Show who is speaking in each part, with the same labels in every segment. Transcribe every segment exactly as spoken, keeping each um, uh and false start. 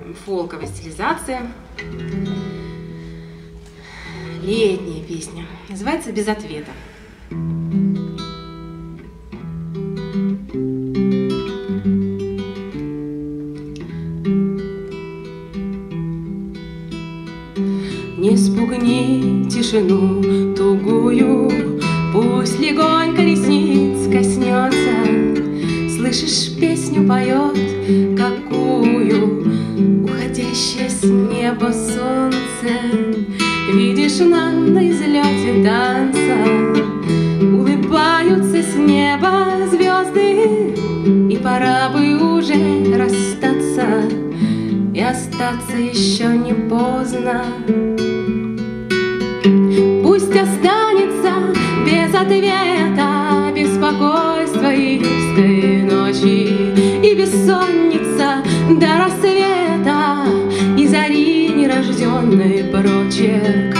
Speaker 1: фолковой стилизации. Летняя песня. Называется «Без ответа». Не спугни тишину тугую, пусть легонько ресниц коснется. Слышишь, песню поет какую уходящее с неба солнце. Видишь, нам на излете танца улыбаются с неба звезды. И пора бы уже расстаться, и остаться еще не поздно. Пусть останется без ответа беспокойство июльской ночи и бессонница до рассвета, и зари нерожденный прочерк.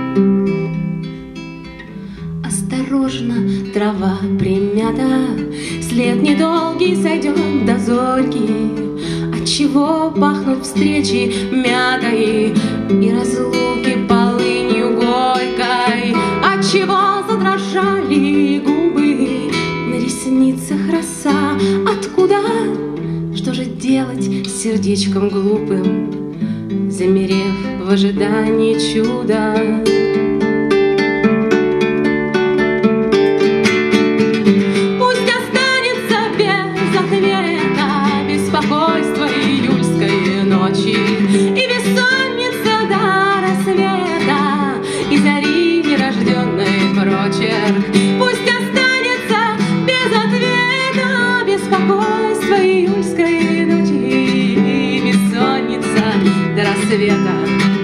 Speaker 1: Осторожно, трава примята, след недолгий сойдет до зорьки. Отчего пахнут встречи мятой и разлуки полынью горькой? Отчего задрожали губы, на ресницах роса? Откуда? Что же делать с сердечком глупым, замерев в ожидании чуда? Пусть останется без ответа беспокойство июльской ночи и бессонница до рассвета, и зари нерожденный прочерк. Пусть останется без ответа беспокойство июльской ночи и бессонница до рассвета.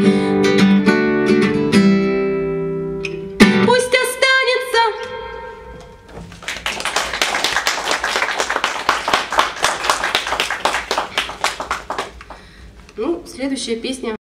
Speaker 1: Пусть останется. Ну, следующая песня.